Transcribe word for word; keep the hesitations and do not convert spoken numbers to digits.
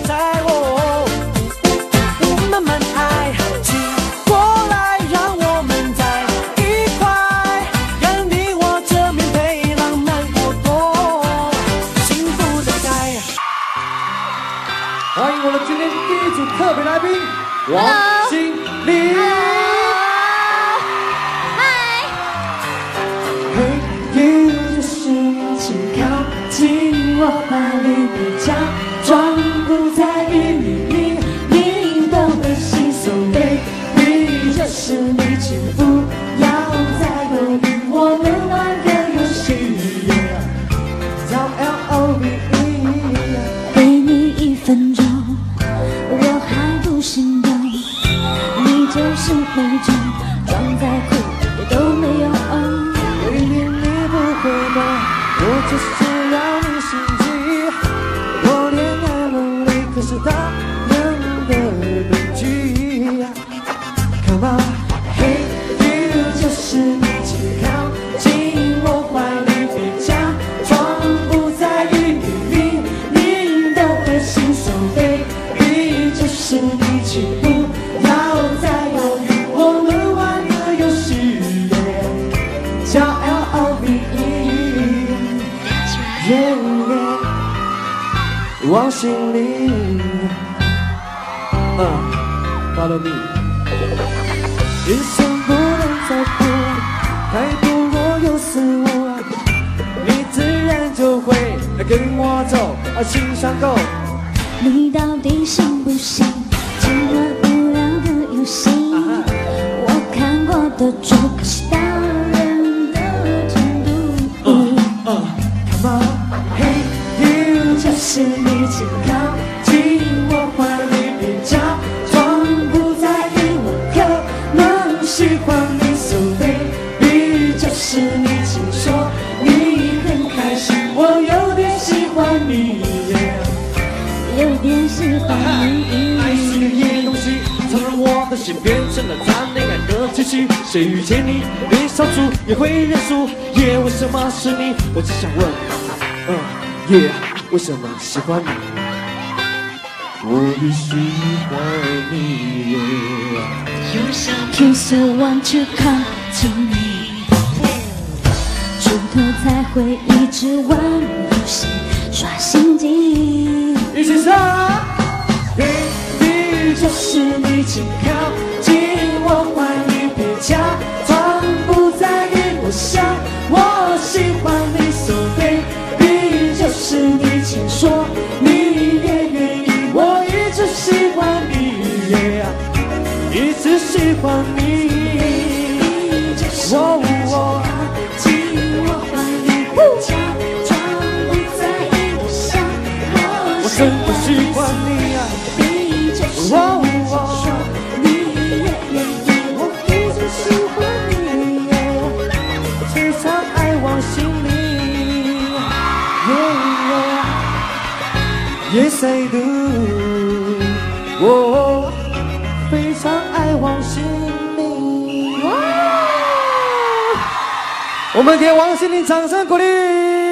在我慢慢爱，请过来，让我们在一块，让你我这棉被浪漫过多幸福的爱。 欢迎我们今天第一组特别来宾王心凌。 我怀里别假装不在意你，你你懂得心酸 ，baby， 就是你，请不要再犹豫，我们玩个游戏，叫 L O V E。给你一分钟，我还不心动，你就是那种装在裤里都没有。有一点你不会懂，我只是。可是大人的悲剧 Come on Hey you 就是你，请靠近我怀里，别假装不在意你明明的的心酸 Baby 就是你，请不要再犹豫，我们玩个游戏 yeah, 叫 L O V E yeah, yeah, 王心凌Uh, follow me。人生不能再哭，太多若有似无，你自然就会跟我走，心上够。你到底信不信这么无聊的游戏？ uh-huh. 我看过的剧，可是大人的程度。Uh, uh. Come on, hey you 就是你，请靠近我怀里。假装不在意，我可能喜欢你 ，So baby 就是你，请说你很开心，我有点喜欢你， yeah, 有点喜欢你。爱是个野东西，常让我的心变成了谈恋爱的气息。谁遇见你，连小猪也会认输，耶、yeah, 为什么是你？我只想问，嗯、uh, 耶、yeah, 为什么喜欢你？我也喜欢你，有想 kiss I want to come to me， 出头才会一直玩游戏耍心机。一起唱 ，Baby 就是你，请靠近我怀里，别假装不在意，我想我喜欢你 ，So baby 就是你，请说你也愿意。我一直喜欢你 ，yeah， 一直喜欢你。我我紧我怀里，假装不在意，我想我真的喜欢你啊！我我你也愿意，我一直喜欢你 ，yeah， 非常爱往心里 ，yeah，Yes I do。我非常爱王心凌，我们给王心凌掌声鼓励。